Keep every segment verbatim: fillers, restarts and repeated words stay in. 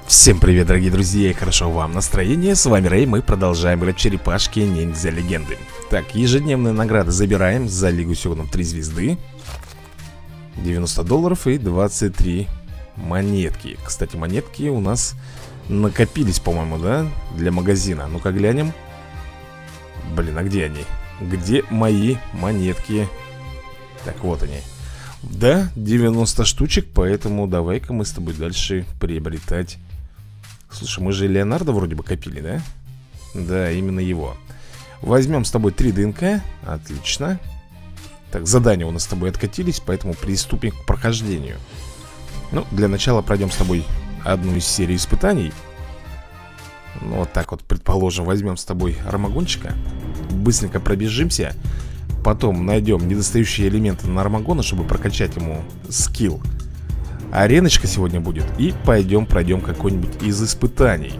Всем привет, дорогие друзья, и хорошо вам настроение. С вами Рэй, мы продолжаем играть в черепашки ниндзя легенды. Так, ежедневные награды забираем за Лигу Сёгунов три звезды, девяносто долларов и двадцать три монетки. Кстати, монетки у нас накопились, по-моему, да, для магазина. Ну-ка глянем. Блин, а где они? Где мои монетки? Так, вот они. Да, девяносто штучек, поэтому давай-ка мы с тобой дальше приобретать. Слушай, мы же Леонардо вроде бы копили, да? Да, именно его. Возьмем с тобой три ДНК. Отлично. Так, задания у нас с тобой откатились, поэтому приступим к прохождению. Ну, для начала пройдем с тобой одну из серий испытаний. Ну, вот так вот, предположим, возьмем с тобой Армагончика. Быстренько пробежимся. Потом найдем недостающие элементы на Армагона, чтобы прокачать ему скилл. Ареночка сегодня будет. И пойдем пройдем какой-нибудь из испытаний.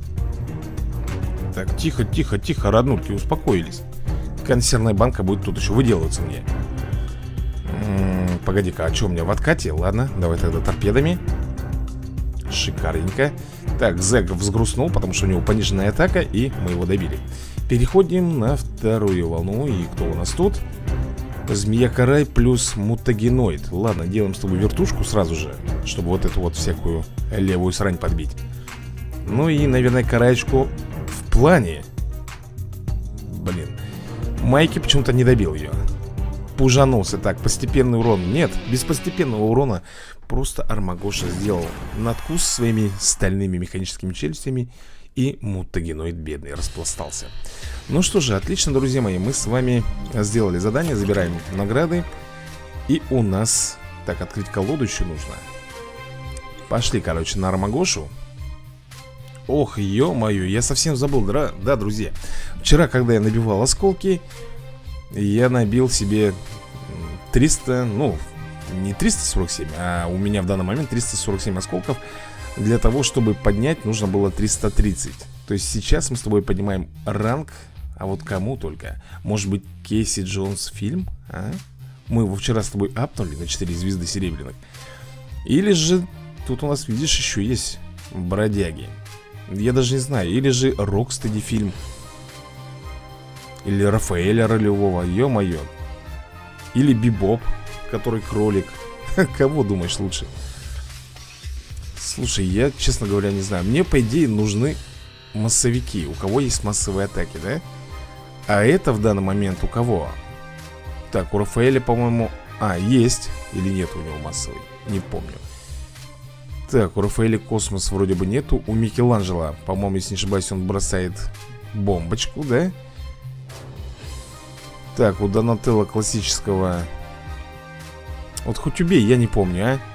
Так, тихо, тихо, тихо, роднульки, успокоились. Консервная банка будет тут еще выделываться мне. М-м, Погоди-ка, а что у меня в откате? Ладно, давай тогда торпедами. Шикарненько. Так, Зэг взгрустнул, потому что у него пониженная атака, и мы его добили. Переходим на вторую волну. И кто у нас тут? Змея-карай плюс мутагеноид. Ладно, делаем с тобой вертушку сразу же, чтобы вот эту вот всякую левую срань подбить. Ну и, наверное, караечку в плане. Блин, Майки почему-то не добил ее. Пужанулся. Так, постепенный урон. Нет, без постепенного урона. Просто Армагоша сделал надкус своими стальными механическими челюстями, и мутагеноид бедный распластался. Ну что же, отлично, друзья мои. Мы с вами сделали задание, забираем награды. И у нас... Так, открыть колоду еще нужно. Пошли, короче, на Армагошу. Ох, ё-моё, я совсем забыл. Да, да, друзья, вчера, когда я набивал осколки, я набил себе триста, ну, не триста сорок семь, а у меня в данный момент триста сорок семь осколков. Для того, чтобы поднять, нужно было триста тридцать. То есть сейчас мы с тобой поднимаем ранг. А вот кому только? Может быть, Кейси Джонс фильм? А? Мы его вчера с тобой апнули на четыре звезды серебряных. Или же тут у нас, видишь, еще есть бродяги. Я даже не знаю. Или же Рокстеди фильм. Или Рафаэля ролевого. Ё-моё. Или Бибоп, который кролик. Кого думаешь лучше? Слушай, я, честно говоря, не знаю. Мне, по идее, нужны массовики. У кого есть массовые атаки, да? А это в данный момент у кого? Так, у Рафаэля, по-моему... А, есть. Или нет у него массовый? Не помню. Так, у Рафаэля космос вроде бы нету. У Микеланджело, по-моему, если не ошибаюсь, он бросает бомбочку, да? Так, у Донателло классического... Вот хоть убей, я не помню, а?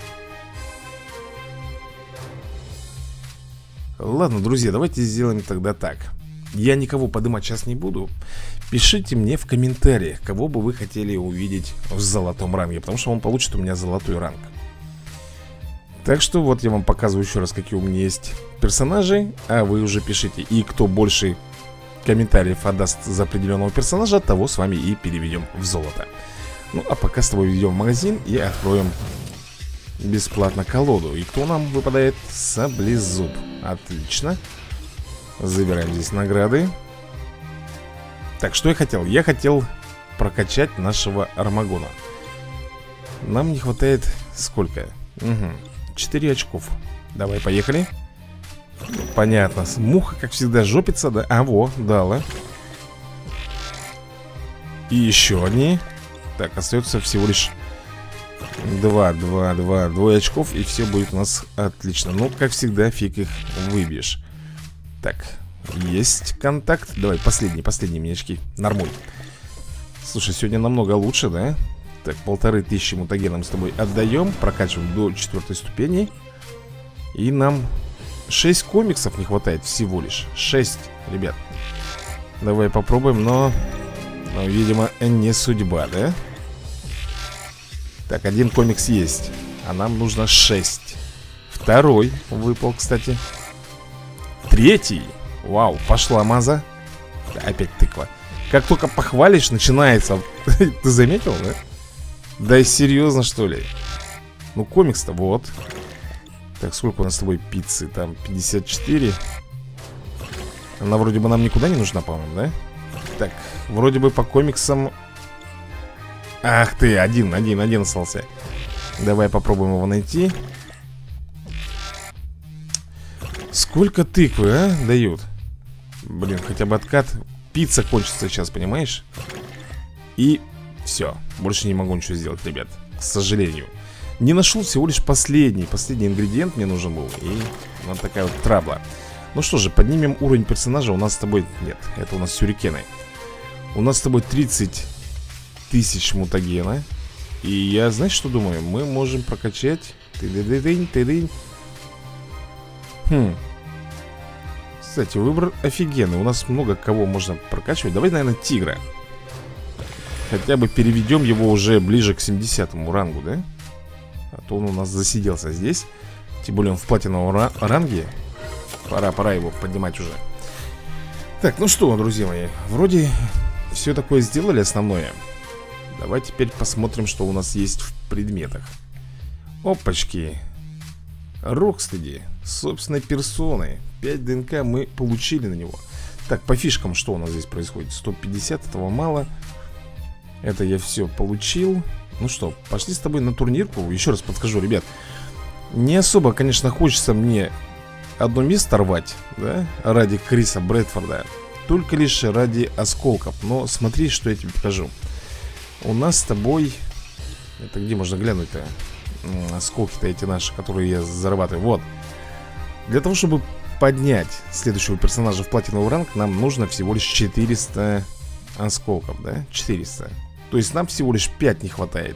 Ладно, друзья, давайте сделаем тогда так. Я никого поднимать сейчас не буду. Пишите мне в комментариях, кого бы вы хотели увидеть в золотом ранге, потому что он получит у меня золотой ранг. Так что вот я вам показываю еще раз, какие у меня есть персонажи. А вы уже пишите. И кто больше комментариев отдаст за определенного персонажа, того с вами и переведем в золото. Ну, а пока с тобой ведем в магазин и откроем бесплатно колоду. И кто нам выпадает? Саблезуб. Отлично. Забираем здесь награды. Так, что я хотел? Я хотел прокачать нашего Армагона. Нам не хватает сколько? Угу. четыре очков. Давай, поехали. Понятно. Муха, как всегда, жопится, да? А, во, дала. И еще одни. Так, остается всего лишь Два, два, два, двое очков, и все будет у нас отлично. Ну, как всегда, фиг их выбьешь. Так, есть контакт. Давай, последний, последний мне очки. Нормуль. Слушай, сегодня намного лучше, да? Так, полторы тысячи мутагенам с тобой отдаем. Прокачиваем до четвертой ступени. И нам шесть комиксов не хватает всего лишь. шесть, ребят. Давай попробуем, но, но видимо, не судьба, да? Так, один комикс есть, а нам нужно шесть. Второй выпал, кстати. Третий. Вау, пошла маза. Опять тыква. Как только похвалишь, начинается. Ты заметил, да? Да и серьезно, что ли? Ну, комикс-то вот. Так, сколько у нас с тобой пиццы? Там пятьдесят четыре. Она вроде бы нам никуда не нужна, по-моему, да? Так, вроде бы по комиксам. Ах ты, один, один, один остался. Давай попробуем его найти. Сколько тыквы, а, дают? Блин, хотя бы откат. Пицца кончится сейчас, понимаешь? И все, больше не могу ничего сделать, ребят. К сожалению. Не нашел всего лишь последний. Последний ингредиент мне нужен был. И вот такая вот трабла. Ну что же, поднимем уровень персонажа. У нас с тобой... Нет, это у нас сюрикены. У нас с тобой тридцать тысяч мутагена. И я, знаешь, что думаю? Мы можем прокачать... Ты-ды-ды-дынь, ты-дынь. Хм. Кстати, выбор офигенный. У нас много кого можно прокачивать. Давай, наверное, тигра. Хотя бы переведем его уже ближе к семидесятому рангу, да? А то он у нас засиделся здесь. Тем более он в платиновом ранге. Пора, пора его поднимать уже. Так, ну что, друзья мои, вроде все такое сделали основное. Давай теперь посмотрим, что у нас есть в предметах. Опачки. Рокстеди, собственной персоной. пять ДНК мы получили на него. Так, по фишкам что у нас здесь происходит? сто пятьдесят, этого мало. Это я все получил. Ну что, пошли с тобой на турнирку. Еще раз подскажу, ребят. Не особо, конечно, хочется мне одно место рвать, да, ради Криса Брэдфорда. Только лишь ради осколков. Но смотри, что я тебе покажу. У нас с тобой... Это где можно глянуть-то? Осколки-то эти наши, которые я зарабатываю. Вот. Для того, чтобы поднять следующего персонажа в платиновый ранг, нам нужно всего лишь четыреста осколков, да? четыреста. То есть нам всего лишь пять не хватает.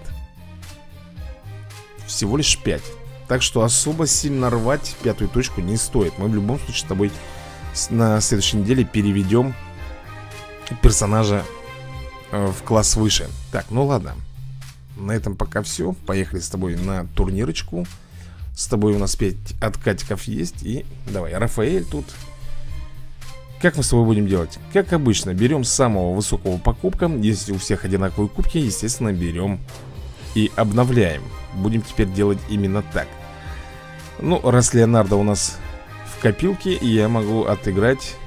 Всего лишь пять. Так что особо сильно рвать пятую точку не стоит. Мы в любом случае с тобой на следующей неделе переведем персонажа в класс выше. Так, ну ладно. На этом пока все. Поехали с тобой на турнирочку. С тобой у нас пять откатиков есть. И давай, Рафаэль тут. Как мы с тобой будем делать? Как обычно, берем самого высокого по кубкам. Если у всех одинаковые кубки, естественно, берем и обновляем. Будем теперь делать именно так. Ну, раз Леонардо у нас в копилке, я могу отыграть.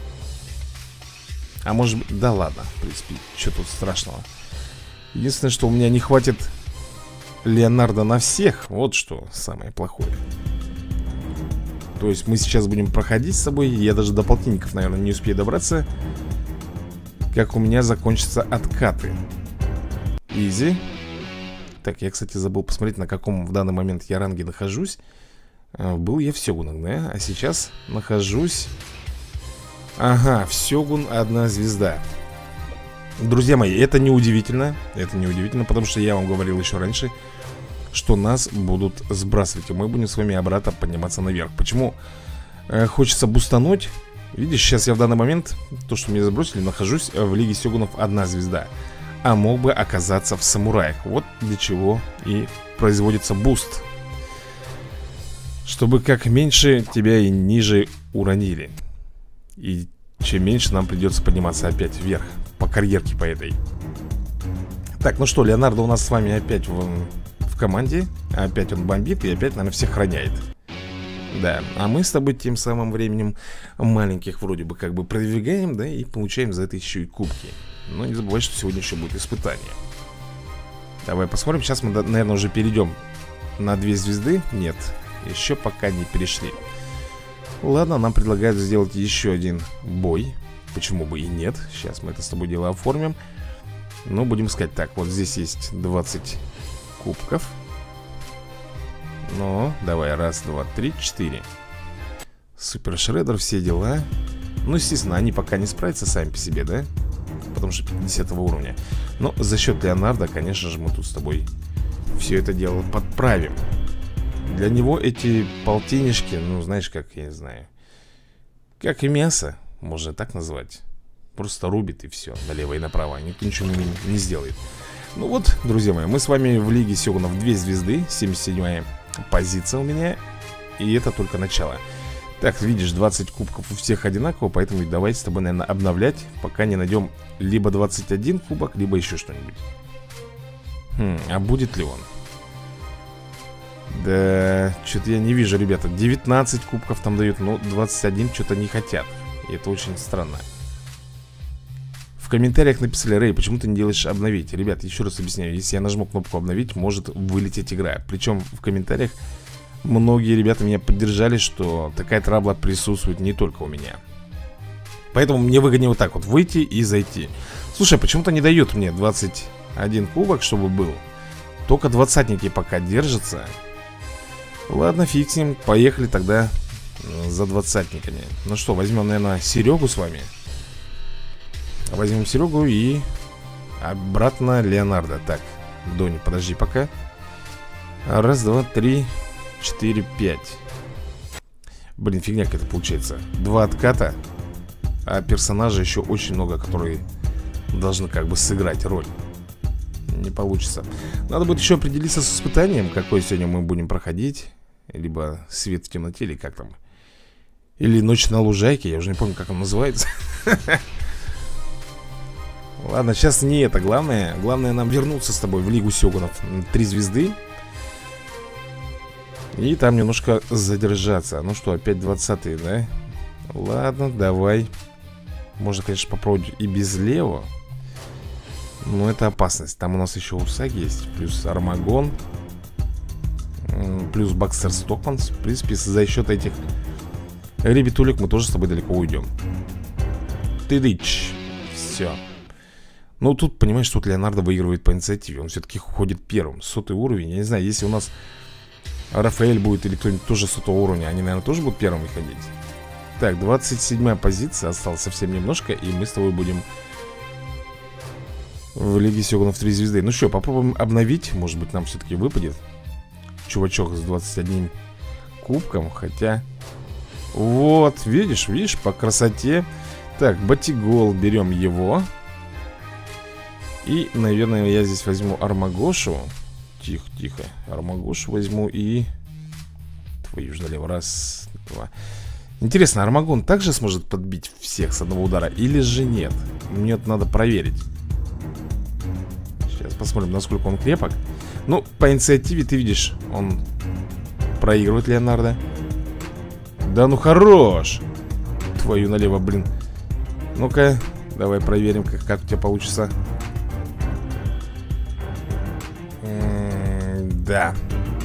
А может быть, да ладно, в принципе, что тут страшного. Единственное, что у меня не хватит Леонардо на всех. Вот что самое плохое. То есть мы сейчас будем проходить с собой. Я даже до полтинников, наверное, не успею добраться. Как у меня закончатся откаты. Изи. Так, я, кстати, забыл посмотреть, на каком в данный момент я ранге нахожусь. Был я в Сёгунах, да? А сейчас нахожусь... Ага, в Сёгун одна звезда. Друзья мои, это не удивительно. Это не удивительно, потому что я вам говорил еще раньше, что нас будут сбрасывать, и мы будем с вами обратно подниматься наверх. Почему э, хочется бустануть? Видишь, сейчас я в данный момент, то, что меня забросили, нахожусь в Лиге Сёгунов одна звезда. А мог бы оказаться в самураях. Вот для чего и производится буст. Чтобы как меньше тебя и ниже уронили. И чем меньше нам придется подниматься опять вверх по карьерке по этой. Так, ну что, Леонардо у нас с вами опять в, в команде. Опять он бомбит и опять, наверное, всех роняет. Да, а мы с тобой тем самым временем маленьких вроде бы как бы продвигаем, да, и получаем за это еще и кубки. Но не забывай, что сегодня еще будет испытание. Давай посмотрим. Сейчас мы, наверное, уже перейдем на две звезды. Нет, еще пока не перешли. Ладно, нам предлагают сделать еще один бой. Почему бы и нет? Сейчас мы это с тобой дело оформим. Но будем искать. Так, вот здесь есть двадцать кубков. Ну, давай, раз, два, три, четыре. Супер Шреддер, все дела. Ну, естественно, они пока не справятся сами по себе, да? Потому что пятидесятого уровня. Но за счет Леонардо, конечно же, мы тут с тобой все это дело подправим. Для него эти полтиннички, ну, знаешь, как, я не знаю, как и мясо, можно так назвать. Просто рубит и все, налево и направо. Никто ничего не, не сделает. Ну вот, друзья мои, мы с вами в Лиге Сёгунов две звезды. семьдесят седьмая позиция у меня. И это только начало. Так, видишь, двадцать кубков у всех одинаково. Поэтому давай с тобой, наверное, обновлять, пока не найдем либо двадцать один кубок, либо еще что-нибудь. Хм, а будет ли он? Да, что-то я не вижу, ребята. девятнадцать кубков там дают, но двадцать один что-то не хотят. И это очень странно. В комментариях написали: Рэй, почему ты не делаешь обновить? Ребят, еще раз объясняю. Если я нажму кнопку обновить, может вылететь игра. Причем в комментариях многие ребята меня поддержали, что такая трабла присутствует не только у меня. Поэтому мне выгоднее вот так вот выйти и зайти. Слушай, почему-то не дают мне двадцать один кубок, чтобы был. Только двадцатники пока держатся. Ладно, фиг с ним. Поехали тогда за двадцатниками. Ну что, возьмем, наверное, Серегу с вами. Возьмем Серегу и обратно Леонардо. Так, Дони, подожди пока. Раз, два, три, четыре, пять. Блин, фигня какая-то получается. Два отката. А персонажей еще очень много, которые должны как бы сыграть роль. Не получится. Надо будет еще определиться с испытанием, какое сегодня мы будем проходить. Либо свет в темноте, или как там. Или ночь на лужайке, я уже не помню, как он называется. Ладно, сейчас не это главное. Главное нам вернуться с тобой в Лигу Сёгунов. Три звезды. И там немножко задержаться. Ну что, опять двадцатые, да? Ладно, давай. Можно, конечно, попробовать и без Лео. Но это опасность. Там у нас еще Усаги есть. Плюс Армагон. Плюс Бакстер Стокманс. В принципе, за счет этих ребятулек мы тоже с тобой далеко уйдем. Тыдыч. Все. Ну, тут, понимаешь, тут Леонардо выигрывает по инициативе. Он все-таки ходит первым. Сотый уровень. Я не знаю, если у нас Рафаэль будет или кто-нибудь тоже сотого уровня, они, наверное, тоже будут первыми ходить. Так, двадцать седьмая позиция. Осталось совсем немножко. И мы с тобой будем в Лиге Сёгунов три звезды. Ну что, попробуем обновить. Может быть, нам все-таки выпадет чувачок с двадцать одним кубком. Хотя... Вот, видишь, видишь, по красоте. Так, Батигол, берем его. И, наверное, я здесь возьму Армагошу. Тихо, тихо. Армагошу возьму и... Твою ж налево. Раз, два. Интересно, Армагон также сможет подбить всех с одного удара? Или же нет? Мне это надо проверить. Сейчас посмотрим, насколько он крепок. Ну, по инициативе ты видишь, он проигрывает Леонардо. Да ну хорош. Твою налево, блин. Ну-ка, давай проверим, как, как у тебя получится. М-м, да.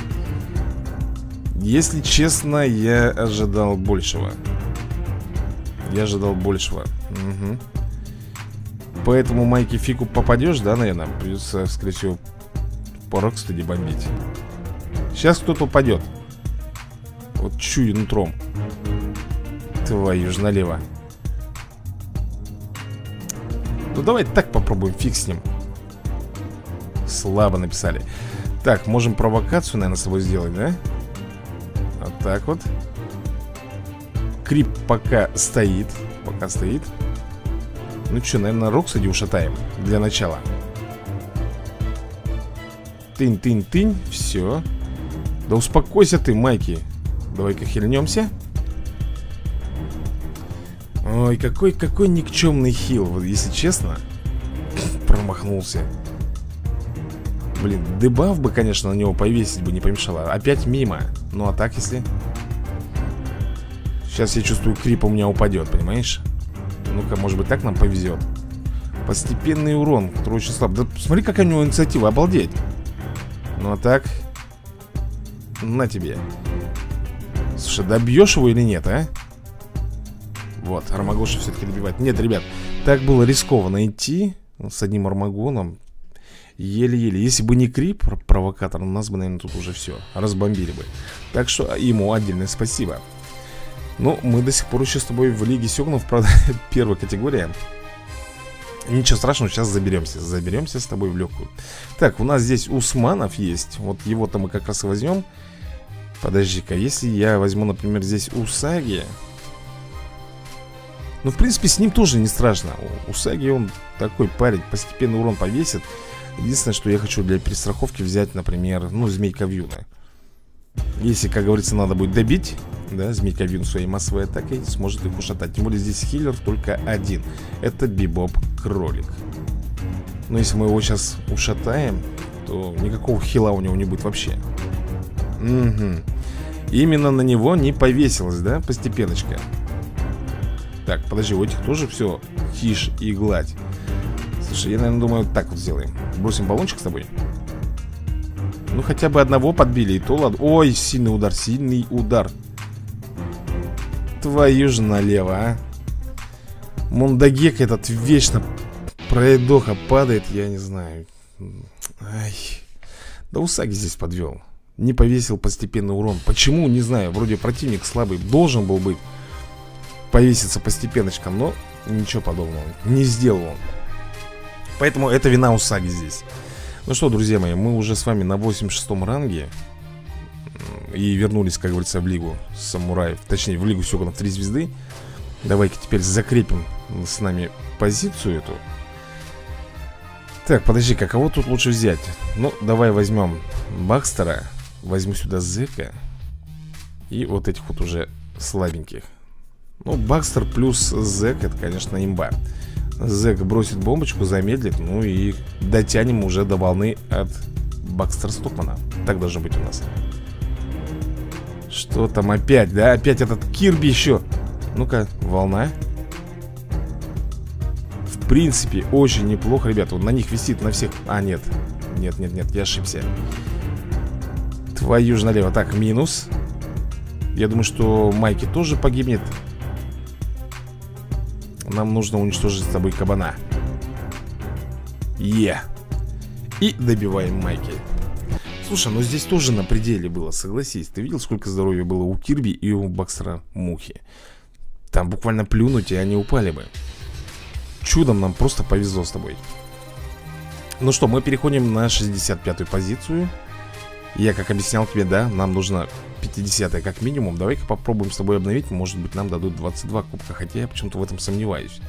Если честно, я ожидал большего. Я ожидал большего. Угу. Поэтому Майки Фику попадешь, да, наверное? Придется, скорее всего, по Рокстеди бомбить. Сейчас кто-то упадет. Вот чую нутром. Твою ж налево. Ну давай так попробуем, фиг с ним. Слабо написали. Так, можем провокацию, наверное, с собой сделать, да? Вот так вот. Крип пока стоит. Пока стоит. Ну что, наверное, Рокстеди ушатаем для начала. Тынь-тынь-тынь, все. Да успокойся ты, Майки. Давай-ка хильнемся. Ой, какой, какой никчемный хил, вот если честно. Промахнулся. Блин, дебаф бы, конечно, на него повесить бы не помешало. Опять мимо. Ну а так, если... Сейчас я чувствую, крип у меня упадет, понимаешь? Ну-ка, может быть, так нам повезет. Постепенный урон, который очень слаб. Да смотри, какая у него инициатива, обалдеть. Ну а так. На тебе. Слушай, добьешь его или нет, а? Вот, Армагоша все-таки добивает. Нет, ребят, так было рискованно идти с одним Армагоном. Еле-еле. Если бы не крип, провокатор, нас бы, наверное, тут уже все разбомбили бы. Так что ему отдельное спасибо. Ну, мы до сих пор еще с тобой в Лиге Сёгунов, правда, первая категория. Ничего страшного, сейчас заберемся. Заберемся с тобой в легкую. Так, у нас здесь Усманов есть. Вот его-то мы как раз и возьмем. Подожди-ка, если я возьму, например, здесь Усаги. Ну, в принципе, с ним тоже не страшно. Усаги, он такой парень, постепенный урон повесит. Единственное, что я хочу для перестраховки взять, например, ну, Змейка Вьюна. Если, как говорится, надо будет добить, да, Змейка Вьюн своей массовой атакой сможет их ушатать. Тем более здесь хиллер только один. Это Бибоп Кролик. Но если мы его сейчас ушатаем, то никакого хила у него не будет вообще. Угу. Именно на него не повесилась, да, постепеночка. Так, подожди, у этих тоже все тишь и гладь. Слушай, я, наверное, думаю, так вот сделаем. Бросим баллончик с тобой. Ну, хотя бы одного подбили, и то ладно. Ой, сильный удар, сильный удар. Твою же налево, а. Мондагек этот вечно пройдоха падает, я не знаю. Ай. Да Усаги здесь подвел. Не повесил постепенный урон. Почему, не знаю, вроде противник слабый. Должен был быть повеситься постепенночком, но ничего подобного не сделал он. Поэтому это вина Усаги здесь. Ну что, друзья мои, мы уже с вами на восемьдесят шестом ранге. И вернулись, как говорится, в лигу самураев. Точнее, в лигу Сёгунов три звезды. Давай-ка теперь закрепим с нами позицию эту. Так, подожди, кого тут лучше взять? Ну, давай возьмем Бакстера. Возьму сюда Зека. И вот этих вот уже слабеньких. Ну, Бакстер плюс Зек, это, конечно, имба. Зек бросит бомбочку, замедлит. Ну и дотянем уже до волны от Бакстера Стокмана. Так должно быть у нас. Что там опять, да? Опять этот Кирби еще. Ну-ка, волна. В принципе, очень неплохо, ребята. Он на них висит, на всех. А, нет. Нет, нет, нет, я ошибся. Твою же налево. Так, минус. Я думаю, что Майки тоже погибнет. Нам нужно уничтожить с тобой кабана. Е. И добиваем Майки. Слушай, ну здесь тоже на пределе было, согласись. Ты видел, сколько здоровья было у Кирби и у Бакстера Мухи? Там буквально плюнуть, и они упали бы. Чудом нам просто повезло с тобой. Ну что, мы переходим на шестьдесят пятую позицию. Я, как объяснял тебе, да, нам нужно пятидесятая как минимум. Давай-ка попробуем с тобой обновить. Может быть, нам дадут двадцать два кубка. Хотя я почему-то в этом сомневаюсь.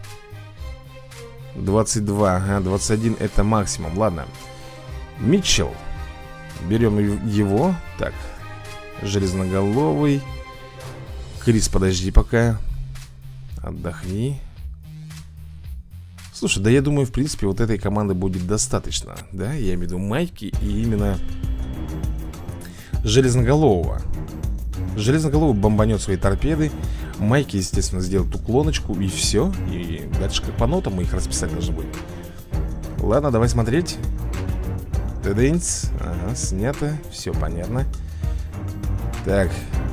двадцать два, ага, двадцать один это максимум. Ладно. Митчелл. Берем его. Так. Железноголовый. Крис, подожди пока. Отдохни. Слушай, да я думаю, в принципе, вот этой команды будет достаточно. Да, я имею в виду Майки и именно Железноголового. Железноголовый бомбанет свои торпеды. Майки, естественно, сделает уклоночку. И все. И дальше как по нотам мы их расписать должны будет. Ладно, давай смотреть. Теденц. Ага, снято. Все понятно. Так.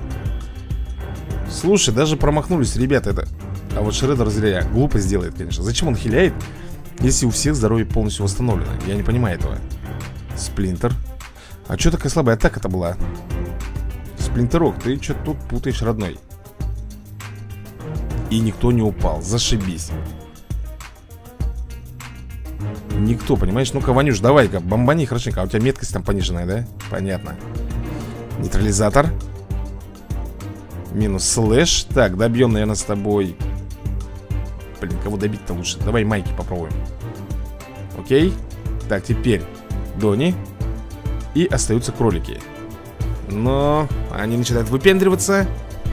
Слушай, даже промахнулись, ребята, это... А вот Шреддер зря глупо сделает, конечно. Зачем он хиляет, если у всех здоровье полностью восстановлено? Я не понимаю этого. Сплинтер. А что такая слабая атака-то была? Сплинтерок, ты что тут путаешь, родной? И никто не упал, зашибись. Никто, понимаешь? Ну-ка, Ванюш, давай-ка, бомбани хорошенько. А у тебя меткость там пониженная, да? Понятно. Нейтрализатор. Минус слэш. Так, добьем, наверное, с тобой. Блин, кого добить-то лучше? Давай Майки попробуем. Окей. Так, теперь Дони. И остаются кролики. Но они начинают выпендриваться.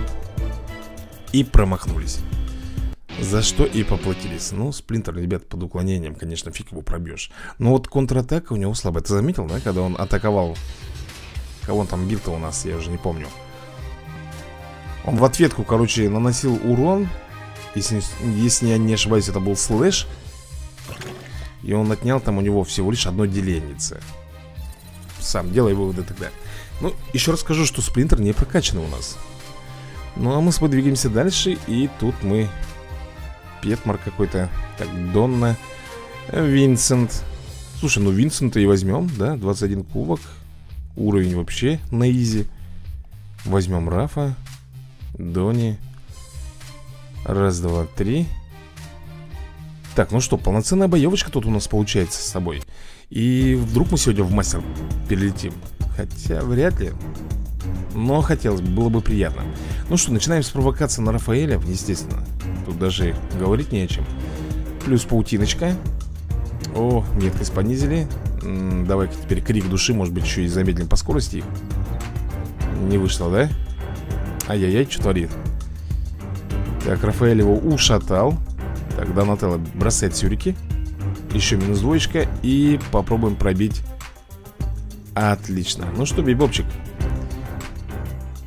И промахнулись. За что и поплатились. Ну, Сплинтер, ребят, под уклонением, конечно, фиг его пробьешь. Но вот контратака у него слабая. Ты заметил, да, когда он атаковал? Кого он там бил-то у нас, я уже не помню. Он в ответку, короче, наносил урон. Если, если я не ошибаюсь, это был слэш. И он отнял там у него всего лишь одно деленице. Сам делай выводы тогда. Ну, еще раз скажу, что Сплинтер не прокачанный у нас. Ну, а мы с тобой двигаемся дальше. И тут мы... Петмар какой-то. Так, Донна. Винсент. Слушай, ну Винсента и возьмем, да? двадцать один кубок. Уровень вообще на изи. Возьмем Рафа. Дони. Раз, два, три. Так, ну что, полноценная боевочка тут у нас получается с собой. И вдруг мы сегодня в мастер перелетим. Хотя вряд ли. Но хотелось бы, было бы приятно. Ну что, начинаем с провокации на Рафаэля, естественно. Тут даже говорить не о чем. Плюс паутиночка. О, меткость понизили. М-м, давай-ка теперь крик души, может быть, еще и замедлим по скорости их. Не вышло, да? Ай-яй-яй, что творит? Так, Рафаэль его ушатал. Так, Донателло бросает сюрики. Еще минус двоечка. И попробуем пробить. Отлично. Ну что, бейбобчик,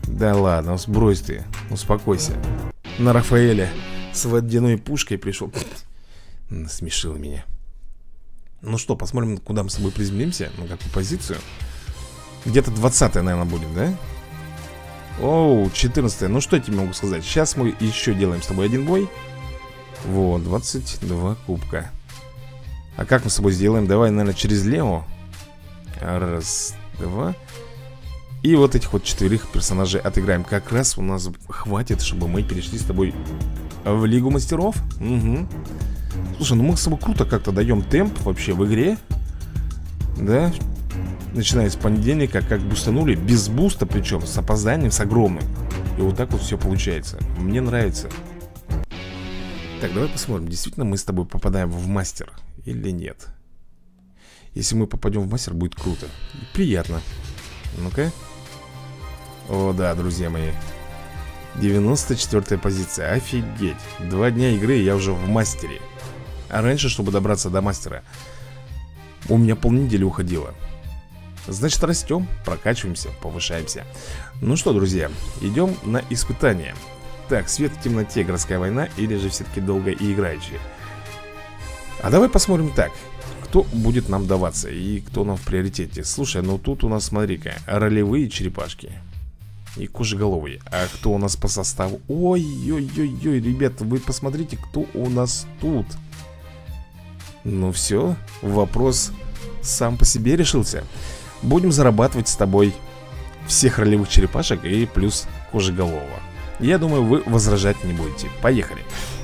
Да ладно, сбрось ты, успокойся. На Рафаэля с водяной пушкой пришел. Смешил меня. Ну что, посмотрим, куда мы с тобой приземлимся. На какую позицию. Где-то двадцатая, наверное, будет, да? Оу, четырнадцатая. Ну что я тебе могу сказать? Сейчас мы еще делаем с тобой один бой. Вот, двадцать два кубка. А как мы с тобой сделаем? Давай, наверное, через Лео. Раз, два. И вот этих вот четверых персонажей отыграем. Как раз у нас хватит, чтобы мы перешли с тобой в Лигу Мастеров. Угу. Слушай, ну мы с тобой круто как-то даем темп вообще в игре. Да? Начиная с понедельника, как бустанули. Без буста причем, с опозданием, с огромным. И вот так вот все получается. Мне нравится. Так, давай посмотрим, действительно мы с тобой попадаем в мастер или нет. Если мы попадем в мастер, будет круто и приятно. Ну-ка. О, да, друзья мои. девяносто четвёртая позиция, офигеть. Два дня игры, и я уже в мастере. А раньше, чтобы добраться до мастера, у меня полнедели уходило. Значит, растем, прокачиваемся, повышаемся. Ну что, друзья, идем на испытание. Так, свет в темноте, городская война, или же все-таки долго и играющие. А давай посмотрим так, кто будет нам даваться и кто нам в приоритете. Слушай, ну тут у нас, смотри-ка, ролевые черепашки и кожеголовые. А кто у нас по составу? Ой-ой-ой-ой, ребята, вы посмотрите, кто у нас тут. Ну все, вопрос сам по себе решился. Будем зарабатывать с тобой всех ролевых черепашек и плюс кожеголового. Я думаю, вы возражать не будете. Поехали.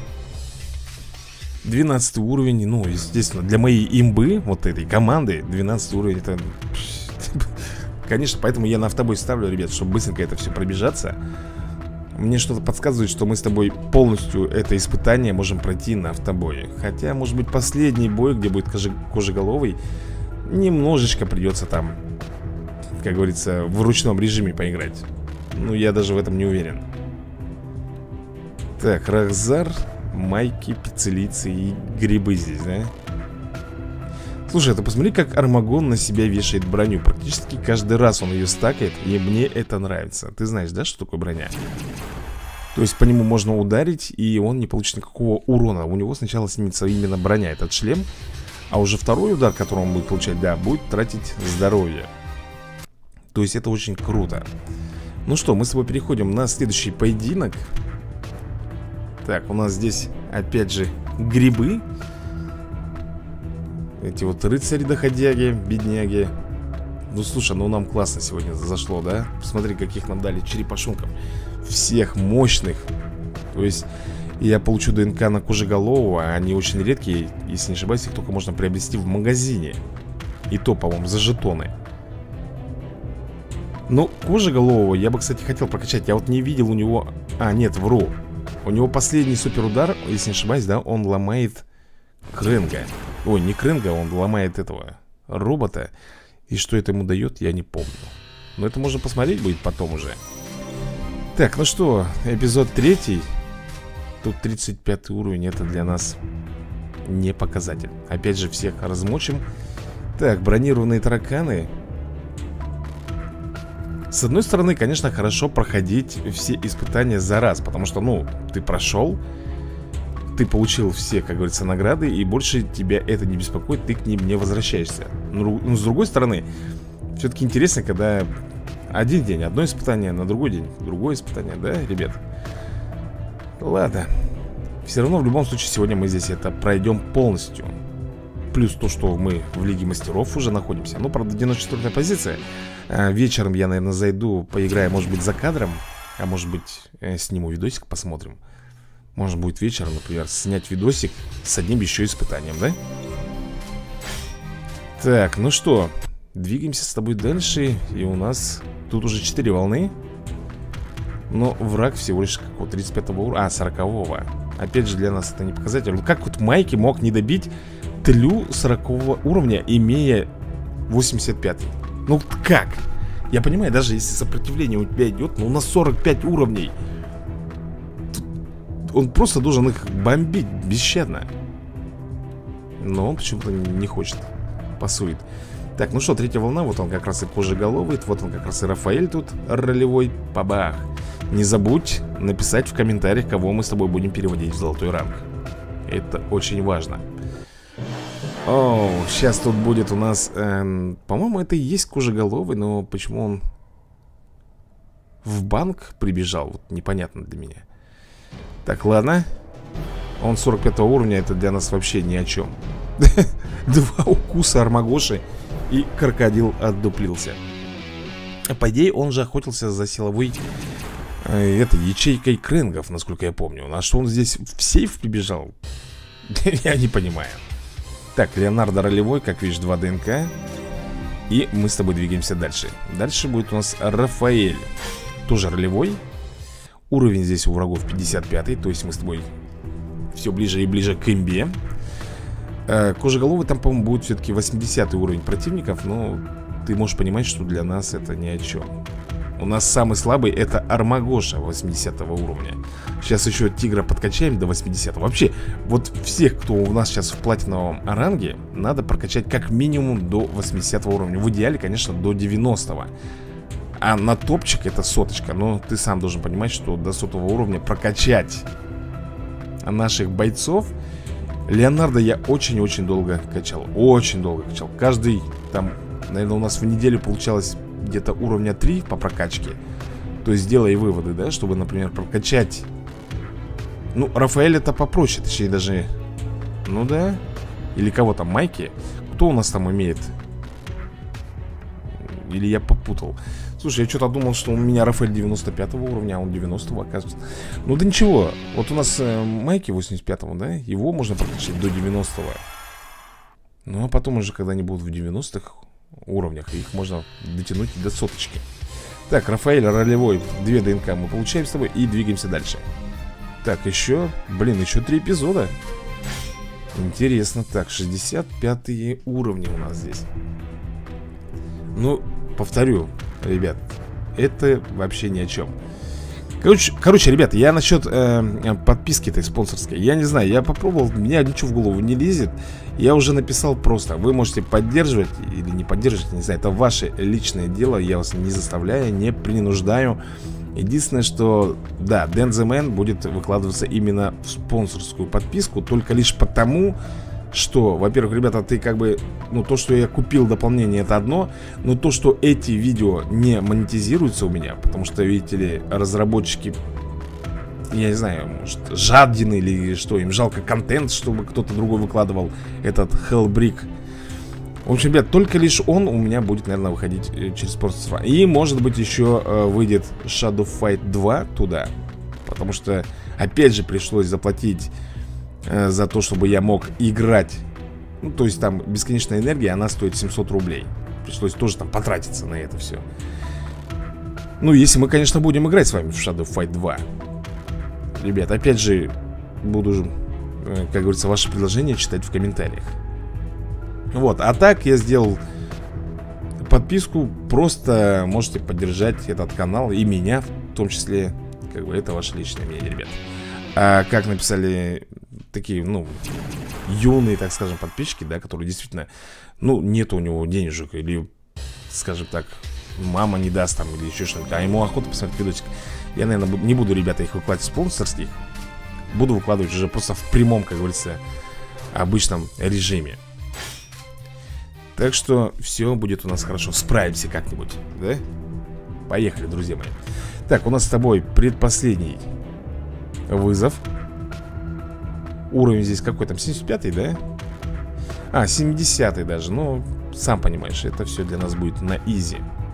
двенадцатый уровень, ну, естественно, для моей имбы, вот этой команды, двенадцатый уровень, это... Конечно, поэтому я на автобой ставлю, ребят, чтобы быстренько это все пробежаться. Мне что-то подсказывает, что мы с тобой полностью это испытание можем пройти на автобое. Хотя, может быть, последний бой, где будет кожи... кожеголовый, немножечко придется там, как говорится, в ручном режиме поиграть. Ну, я даже в этом не уверен. Так, Рахзар, майки, пиццелицы и грибы здесь, да? Слушай, ты посмотри, как Армагон на себя вешает броню. Практически каждый раз он ее стакает, и мне это нравится. Ты знаешь, да, что такое броня? То есть по нему можно ударить, и он не получит никакого урона. У него сначала снимется именно броня, этот шлем. А уже второй удар, который он будет получать, да, будет тратить здоровье. То есть это очень круто. Ну что, мы с тобой переходим на следующий поединок. Так, у нас здесь опять же грибы. Эти вот рыцари-доходяги, бедняги. Ну слушай, ну нам классно сегодня зашло, да? Посмотри, каких нам дали черепашонков. Всех мощных. То есть я получу ДНК на кожеголового. Они очень редкие, если не ошибаюсь, их только можно приобрести в магазине. И то, по-моему, за жетоны. Ну, кожеголового я бы, кстати, хотел прокачать. Я вот не видел у него... А, нет, вру. У него последний суперудар, если не ошибаюсь, да, он ломает Крэнга. Ой, не Крэнга, он ломает этого робота. И что это ему дает, я не помню. Но это можно посмотреть будет потом уже. Так, ну что, эпизод третий. Тут тридцать пятый уровень, это для нас не показатель. Опять же, всех размочим. Так, бронированные тараканы. С одной стороны, конечно, хорошо проходить все испытания за раз. Потому что, ну, ты прошел, ты получил все, как говорится, награды, и больше тебя это не беспокоит, ты к ним не возвращаешься. Но, но с другой стороны, все-таки интересно, когда один день, одно испытание, на другой день другое испытание, да, ребят? Ладно. Все равно, в любом случае, сегодня мы здесь это пройдем полностью. Плюс то, что мы в Лиге Мастеров уже находимся. Ну, правда, девяносто четвёртая позиция. а, Вечером я, наверное, зайду, поиграю, может быть, за кадром. А может быть, э, сниму видосик, посмотрим. Может будет вечером, например, снять видосик с одним еще испытанием, да? Так, ну что, двигаемся с тобой дальше. И у нас тут уже четыре волны. Но враг всего лишь какого тридцать пятого уровня. А, сорокового. Опять же, для нас это не показатель. Как вот Майки мог не добить тлю сорокового уровня, имея восемьдесят пятый? Ну как? Я понимаю, даже если сопротивление у тебя идет, ну на сорок пять уровней, он просто должен их бомбить бесщадно. Но он почему-то не хочет. Пасует. Так, ну что, третья волна. Вот он как раз и Кожеголовый. Вот он как раз и Рафаэль тут ролевой. Бабах. Не забудь написать в комментариях, кого мы с тобой будем переводить в золотой ранг. Это очень важно. О, сейчас тут будет у нас эм, по-моему, это и есть Кожеголовый. Но почему он в банк прибежал, вот непонятно для меня. Так, ладно. Он сорок пятого уровня, это для нас вообще ни о чем. Два укуса Армагоши, и крокодил отдуплился. По идее, он же охотился за силовой э, это, ячейкой крэнгов, насколько я помню. А что он здесь в сейф прибежал? Я не понимаю. Так, Леонардо ролевой, как видишь, два ДНК. И мы с тобой двигаемся дальше. Дальше будет у нас Рафаэль. Тоже ролевой. Уровень здесь у врагов пятьдесят пятый. То есть мы с тобой все ближе и ближе к имбе. э, Кожеголовый там, по-моему, будет все-таки восьмидесятый уровень противников. Но ты можешь понимать, что для нас это ни о чем. У нас самый слабый это Армагоша восьмидесятого уровня. Сейчас еще Тигра подкачаем до восьмидесятого. Вообще, вот всех, кто у нас сейчас в платиновом ранге, надо прокачать как минимум до восьмидесятого уровня. В идеале, конечно, до девяностого. А на топчик это соточка. Но ты сам должен понимать, что до сотого уровня прокачать наших бойцов. Леонардо я очень-очень долго качал. Очень долго качал. Каждый там, наверное, у нас в неделю получалось где-то уровня три по прокачке. То есть делай выводы, да, чтобы, например, прокачать. Ну, Рафаэль это попроще, точнее даже. Ну да. Или кого там, Майки? Кто у нас там имеет? Или я попутал? Слушай, я что-то думал, что у меня Рафаэль девяносто пятого уровня, а он девяностого, оказывается. Ну да ничего. Вот у нас э, Майки восемьдесят пятого, да? Его можно прокачать до девяностого. Ну а потом уже, когда они будут в девяностых уровнях, их можно дотянуть до соточки. Так, Рафаэль ролевой, две ДНК мы получаем с тобой и двигаемся дальше. Так, еще, блин, еще три эпизода. Интересно. Так, шестьдесят пятые уровни у нас здесь. Ну, повторю, ребят, это вообще ни о чем. Короче, короче ребят, я насчет э, подписки-то спонсорской, я не знаю, я попробовал, меня ничего в голову не лезет. Я уже написал просто, вы можете поддерживать или не поддерживать, не знаю, это ваше личное дело. Я вас не заставляю, не принуждаю. Единственное, что, да, Дэн зе Мэн будет выкладываться именно в спонсорскую подписку. Только лишь потому, что, во-первых, ребята, ты как бы, ну, то, что я купил дополнение, это одно. Но то, что эти видео не монетизируются у меня, потому что, видите ли, разработчики, я не знаю, может, жадины или что, им жалко контент, чтобы кто-то другой выкладывал этот Hellbrick. В общем, ребят, только лишь он у меня будет, наверное, выходить через спонсорство. И, может быть, еще э, выйдет Shadow Fight два туда. Потому что, опять же, пришлось заплатить э, за то, чтобы я мог играть. Ну, то есть там бесконечная энергия, она стоит семьсот рублей. Пришлось тоже там потратиться на это все. Ну, если мы, конечно, будем играть с вами в Shadow Fight два. Ребят, опять же, буду, э, как говорится, ваши предложения читать в комментариях. Вот, а так я сделал подписку. Просто можете поддержать этот канал и меня, в том числе. Как бы это ваше личное мнение, ребят. А как написали такие, ну, юные, так скажем, подписчики, да, которые действительно, ну, нет у него денежек. Или, скажем так, мама не даст там, или еще что-нибудь, а ему охота посмотреть видосик. Я, наверное, не буду, ребята, их выкладывать спонсорских. Буду выкладывать уже просто в прямом, как говорится, обычном режиме. Так что все будет у нас хорошо. Справимся как-нибудь, да? Поехали, друзья мои. Так, у нас с тобой предпоследний вызов. Уровень здесь какой там? семьдесят пятый, да? А, семидесятый даже. Ну, сам понимаешь, это все для нас будет на изи.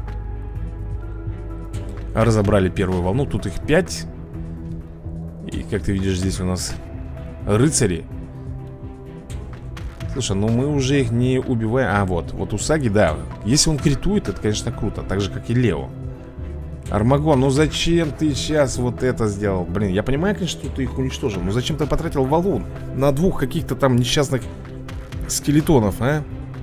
Разобрали первую волну. Тут их пять. И, как ты видишь, здесь у нас рыцари. Слушай, ну мы уже их не убиваем. А, вот, вот Усаги, да. Если он критует, это, конечно, круто. Так же, как и Лео. Армагон, ну зачем ты сейчас вот это сделал? Блин, я понимаю, конечно, что ты их уничтожил. Но зачем ты потратил валун на двух каких-то там несчастных скелетонов, а?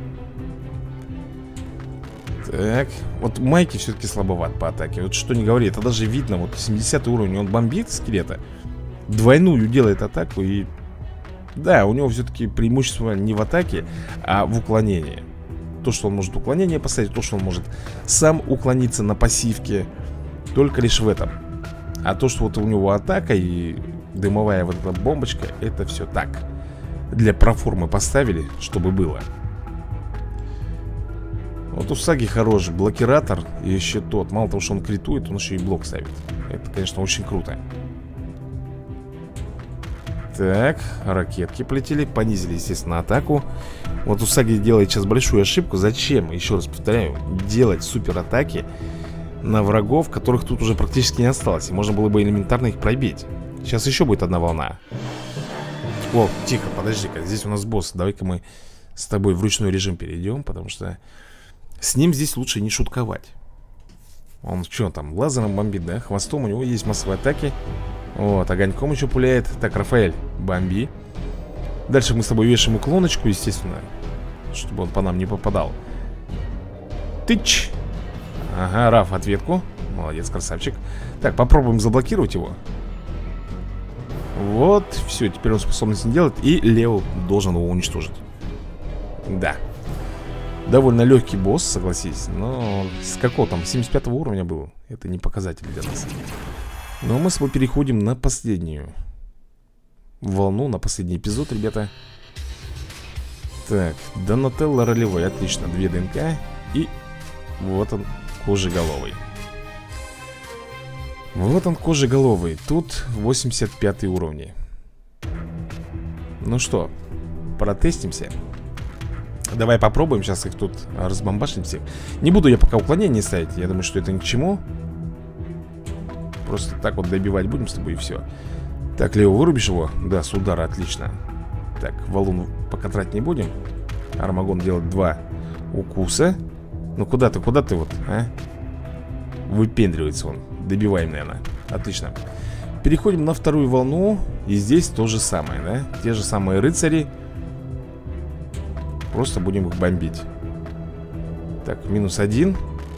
Так, вот Майки все-таки слабоват по атаке. Вот что не говори, это даже видно. Вот семидесятый уровень, он бомбит скелета. Двойную делает атаку и... Да, у него все-таки преимущество не в атаке, а в уклонении. То, что он может уклонение поставить, то, что он может сам уклониться на пассивке. Только лишь в этом. А то, что вот у него атака и дымовая вот эта бомбочка, это все так. Для проформы поставили, чтобы было. Вот у Саги хороший блокиратор. И еще тот, мало того, что он критует, он еще и блок ставит. Это, конечно, очень круто. Так, ракетки полетели. Понизили, естественно, атаку. Вот у Саги делает сейчас большую ошибку. Зачем, еще раз повторяю, делать супер атаки на врагов, которых тут уже практически не осталось? И можно было бы элементарно их пробить. Сейчас еще будет одна волна. О, тихо, подожди-ка, здесь у нас босс. Давай-ка мы с тобой в ручной режим перейдем, потому что с ним здесь лучше не шутковать. Он что там, лазером бомбит, да? Хвостом, у него есть массовые атаки. Вот, огоньком еще пуляет. Так, Рафаэль, бомби. Дальше мы с тобой вешаем уклоночку, естественно, чтобы он по нам не попадал. Тыч. Ага, Раф, ответку. Молодец, красавчик. Так, попробуем заблокировать его. Вот, все, теперь он способность не делает. И Лео должен его уничтожить. Да. Довольно легкий босс, согласись. Но с какого там, семьдесят пятого уровня был? Это не показатель для нас. Но мы с вами переходим на последнюю волну, на последний эпизод, ребята. Так, Донателло ролевой, отлично. Две ДНК. И вот он, кожеголовый. Вот он, кожеголовый. Тут восемьдесят пятый уровень. Ну что, протестимся. Давай попробуем, сейчас их тут разбомбашим всех. Не буду я пока уклонение ставить. Я думаю, что это ни к чему. Просто так вот добивать будем с тобой и все. Так, Лео, вырубишь его? Да, с удара, отлично. Так, валун пока тратить не будем. Армагон делает два укуса. Ну куда ты, куда ты вот, а? Выпендривается он. Добиваем, наверное. Отлично. Переходим на вторую волну. И здесь то же самое, да? Те же самые рыцари. Просто будем их бомбить. Так, минус один.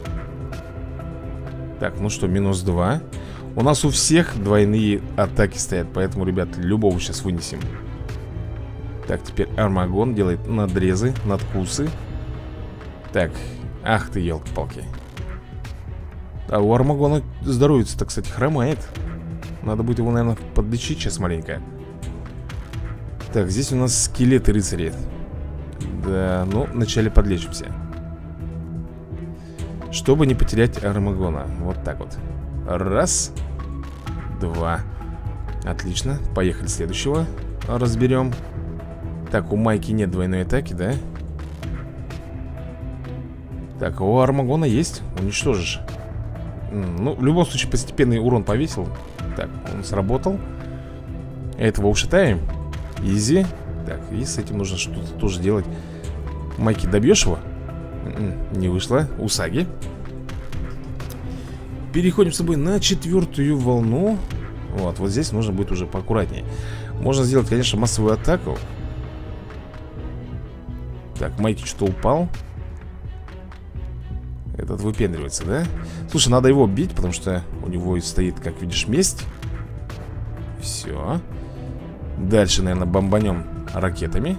Так, ну что, минус два. У нас у всех двойные атаки стоят. Поэтому, ребят, любого сейчас вынесем. Так, теперь Армагон делает надрезы, надкусы. Так, ах ты, елки-палки. А у Армагона здоровье-то, кстати, хромает. Надо будет его, наверное, подлечить сейчас маленько. Так, здесь у нас скелеты рыцарей. Да, ну, вначале подлечимся, чтобы не потерять Армагона. Вот так вот. Раз. Два. Отлично, поехали следующего разберем. Так, у Майки нет двойной атаки, да? Так, у Армагона есть. Уничтожишь. Ну, в любом случае, постепенный урон повесил. Так, он сработал. Этого ушатаем. Изи. Так, и с этим нужно что-то тоже делать. Майки, добьешь его? Не вышло. Усаги. Переходим с тобой на четвертую волну. Вот, вот здесь нужно будет уже поаккуратнее. Можно сделать, конечно, массовую атаку. Так, Майки что-то упал. Этот выпендривается, да? Слушай, надо его бить, потому что у него стоит, как видишь, месть. Все. Дальше, наверное, бомбанем ракетами.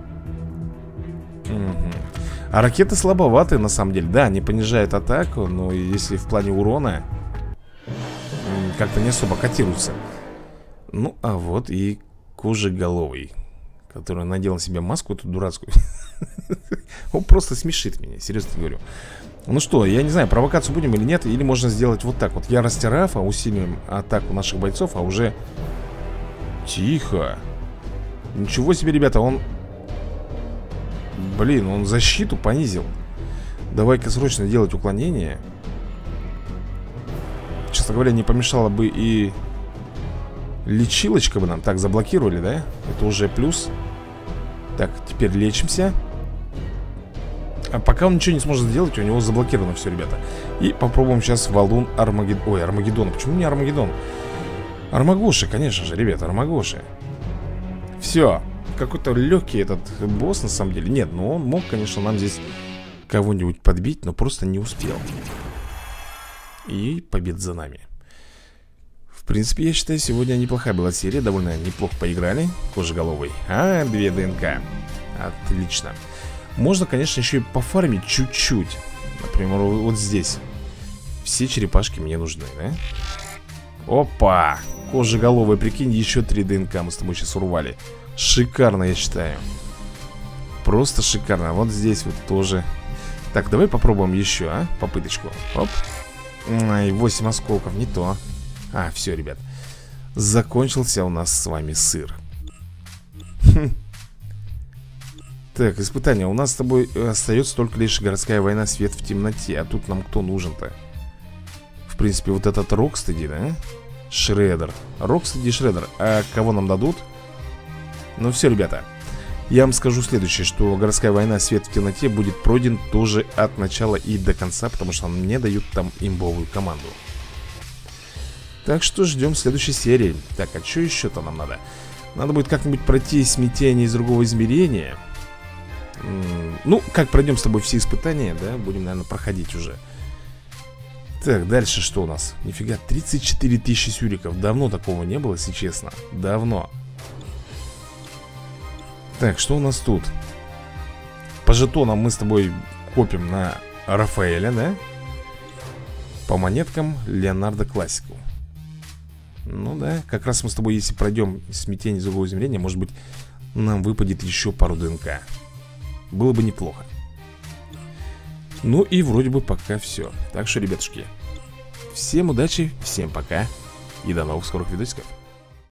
Угу. А ракеты слабоваты, на самом деле. Да, они понижают атаку, но если в плане урона как-то не особо котируются. Ну, а вот и кожеголовый, который надел на себя маску эту дурацкую. Он просто смешит меня, серьезно говорю. Ну что, я не знаю, провокацию будем или нет. Или можно сделать вот так вот. Ярость Рафа, усилим атаку наших бойцов. А уже... Тихо. Ничего себе, ребята, он... Блин, он защиту понизил. Давай-ка срочно делать уклонение. Честно говоря, не помешало бы и лечилочка бы нам. Так, заблокировали, да? Это уже плюс. Так, теперь лечимся. А пока он ничего не сможет сделать, у него заблокировано все, ребята. И попробуем сейчас валун Армагеддон. Ой, Армагеддон. Почему не Армагеддон? Армагоши, конечно же, ребята, Армагоши. Все. Какой-то легкий этот босс, на самом деле. Нет, ну он мог, конечно, нам здесь кого-нибудь подбить, но просто не успел. И побед за нами. В принципе, я считаю, сегодня неплохая была серия. Довольно неплохо поиграли. Кожеголовый. А, две ДНК. Отлично. Можно, конечно, еще и пофармить чуть-чуть. Например, вот здесь. Все черепашки мне нужны, да? Опа! Кожеголовый, прикинь, еще три ДНК мы с тобой сейчас урвали. Шикарно, я считаю. Просто шикарно. Вот здесь вот тоже. Так, давай попробуем еще, а? Попыточку. Оп. Ай, восемь осколков, не то. А, все, ребят. Закончился у нас с вами сыр. Хм. Так, испытание. У нас с тобой остается только лишь городская война, свет в темноте. А тут нам кто нужен-то? В принципе, вот этот Рокстеди, да? Шреддер. Рокстеди, Шреддер. А кого нам дадут? Ну все, ребята. Я вам скажу следующее, что городская война, свет в темноте будет пройден тоже от начала и до конца, потому что мне дают там имбовую команду. Так что ждем следующей серии. Так, а что еще-то нам надо? Надо будет как-нибудь пройти смятение из другого измерения. М-м, ну, как пройдем с тобой все испытания, да, будем, наверное, проходить уже. Так, дальше что у нас? Нифига, тридцать четыре тысячи сюриков. Давно такого не было, если честно. Давно. Так, что у нас тут? По жетонам мы с тобой копим на Рафаэля, да? По монеткам Леонардо Классику. Ну да, как раз мы с тобой, если пройдем смятение из другого измерения, может быть, нам выпадет еще пару ДНК. Было бы неплохо. Ну и вроде бы пока все. Так что, ребятушки, всем удачи, всем пока и до новых скорых видосиков.